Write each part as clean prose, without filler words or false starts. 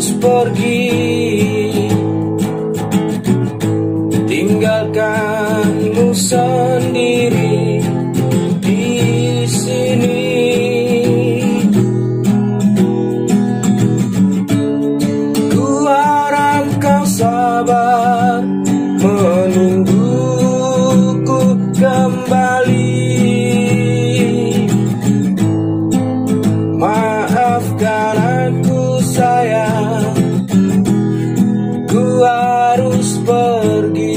harus pergi, tinggalkanmu sendiri di sini. Ku harap kau sabar menungguku kembali. Maafkan aku sayang, ku harus pergi.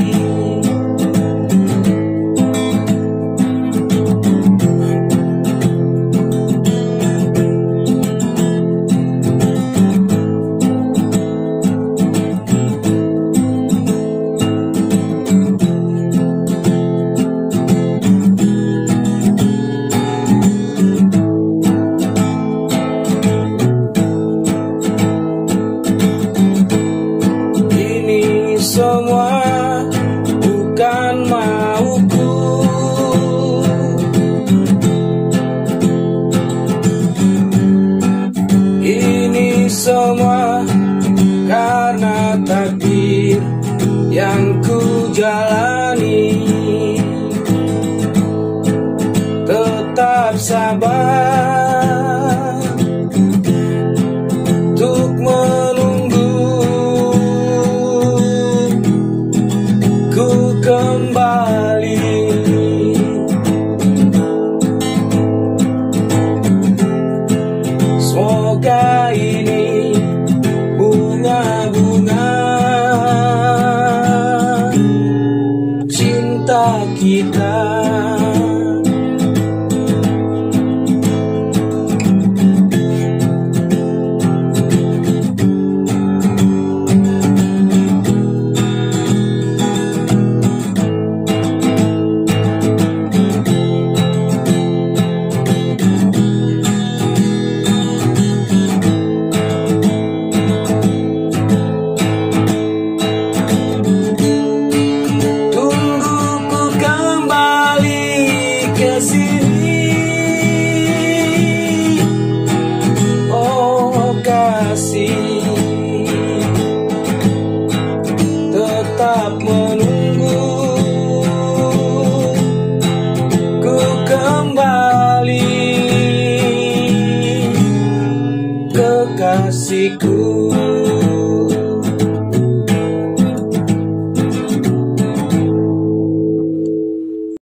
Semua bukan mauku, ini semua karena takdir yang ku jalani. Tetap sabar untuk kembali. Semoga ini bunga-bunga cinta kita. Tetap menunggu ku kembali, kekasihku.